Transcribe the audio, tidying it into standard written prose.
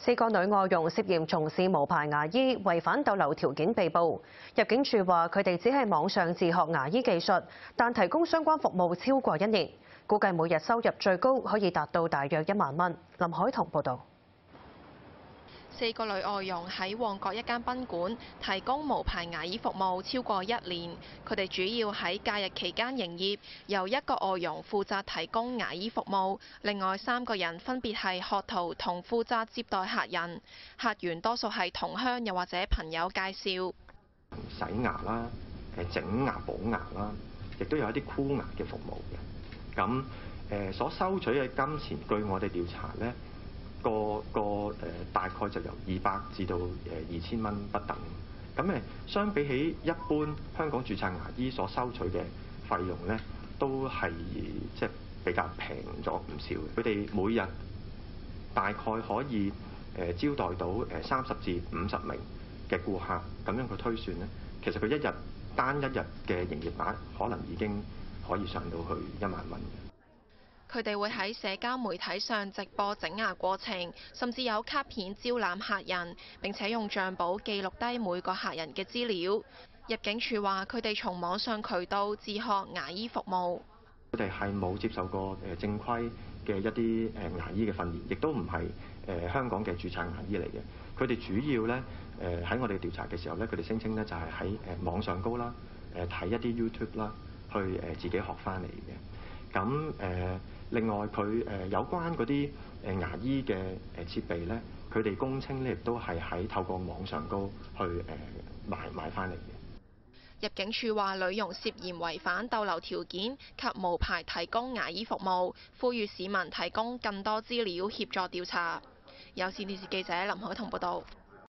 4個女外傭涉嫌從事無牌牙醫，違反逗留條件被捕。入境處話佢哋只係網上自學牙醫技術，但提供相關服務超過1年，估計每日收入最高可以達到大約1萬蚊。林海彤報導。 4個女外傭喺旺角一間賓館提供無牌牙醫服務超過1年，佢哋主要喺假日期間營業，由1個外傭負責提供牙醫服務，另外3個人分別係學徒同負責接待客人。客源多數係同鄉又或者朋友介紹。 洗牙啦，整牙補牙啦，亦都有一啲箍牙嘅服務嘅。咁所收取嘅金錢，據我哋調查呢。大概就由200至到2000蚊不等。咁相比起一般香港註冊牙醫所收取嘅費用咧，都係即係比較平咗唔少嘅。佢哋每日大概可以招待到30至50名嘅顧客，咁樣去推算咧，其實佢單一日嘅營業額可能已經可以上到去1萬蚊。 佢哋會喺社交媒體上直播整牙過程，甚至有卡片招攬客人，並且用帳簿記錄低每個客人嘅資料。入境處話佢哋從網上渠道自學牙醫服務。 佢哋係冇接受過正規嘅一啲牙醫嘅訓練，亦都唔係香港嘅註冊牙醫嚟嘅。佢哋主要咧喺我哋調查嘅時候咧，佢哋聲稱咧就係喺網上高啦，睇一啲 YouTube 啦，去自己學翻嚟嘅。咁另外佢有關嗰啲牙醫嘅設備咧，佢哋供稱咧亦都係喺透過網上高去買翻嚟嘅。 入境處話女傭涉嫌違反逗留條件及無牌提供牙醫服務，呼籲市民提供更多資料協助調查。有線電視記者林海彤報道。